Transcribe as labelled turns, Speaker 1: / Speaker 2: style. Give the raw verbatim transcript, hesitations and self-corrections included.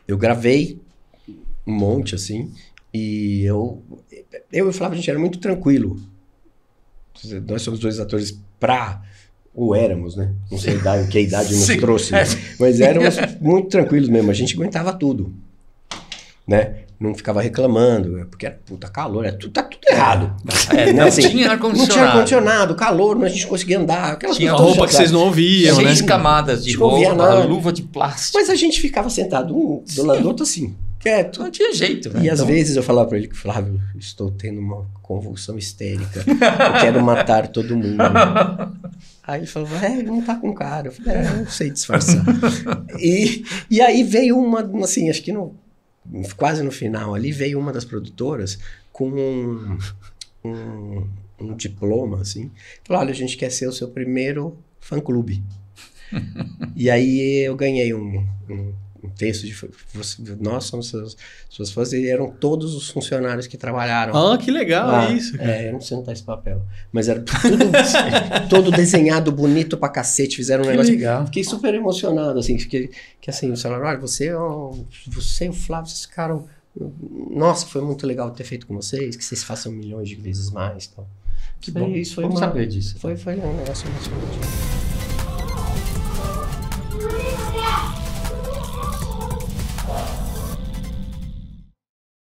Speaker 1: Eu gravei um monte, assim, e eu, eu e o Flávio, a gente era muito tranquilo. Nós somos dois atores pra... Ou éramos, né? Não sei o que a idade nos
Speaker 2: Sim.
Speaker 1: trouxe, né? Mas éramos muito tranquilos mesmo. A gente aguentava tudo, né? Não ficava reclamando, porque era puta calor, era tudo, tá tudo errado.
Speaker 2: É, não,
Speaker 1: assim,
Speaker 2: tinha ar-condicionado.
Speaker 1: Não tinha ar-condicionado, calor, mas a gente conseguia andar. Aquelas
Speaker 3: Tinha
Speaker 1: coisas
Speaker 3: roupa que vocês não ouviam,
Speaker 2: Seis
Speaker 3: né?
Speaker 2: camadas de
Speaker 1: Não ouvia
Speaker 2: roupa,
Speaker 1: nada.
Speaker 2: luva de plástico.
Speaker 1: Mas a gente ficava sentado um do lado do outro assim, quieto.
Speaker 2: Não tinha jeito, né?
Speaker 1: E às
Speaker 2: Então,
Speaker 1: vezes eu falava pra ele que, Flávio, estou tendo uma convulsão histérica, eu quero matar todo mundo. Aí ele falou, é, não tá com cara. Eu falei, é, eu não sei disfarçar. e, e aí veio uma, assim, acho que no, quase no final ali, veio uma das produtoras com um, um, um diploma, assim. Falou, olha, a gente quer ser o seu primeiro fã-clube. E aí eu ganhei um, um, um texto de... Você, nós somos seus, suas fãs, e eram todos os funcionários que trabalharam.
Speaker 3: Ah, que legal
Speaker 1: lá.
Speaker 3: isso. Cara.
Speaker 1: É, eu não sei onde tá esse papel. Mas era tudo todo desenhado, bonito pra cacete. Fizeram um
Speaker 2: que
Speaker 1: negócio.
Speaker 2: legal.
Speaker 1: Fiquei super emocionado, assim. Fiquei, que assim, o falaram, olha, você, ó, você e o Flávio, vocês ficaram... Nossa, foi muito legal ter feito com vocês, que vocês façam milhões de vezes mais. Então.
Speaker 2: Que bom.
Speaker 1: Isso foi
Speaker 2: Vamos
Speaker 1: uma,
Speaker 2: saber disso.
Speaker 1: Foi, foi um negócio emocionante.